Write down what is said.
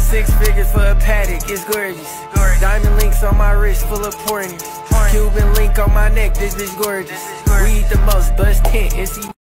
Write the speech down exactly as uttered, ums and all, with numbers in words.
Six figures for a paddock, it's gorgeous. Diamond links on my wrist, full of pointers. Cuban link on my neck, this bitch gorgeous. We eat the most, bust tent, it's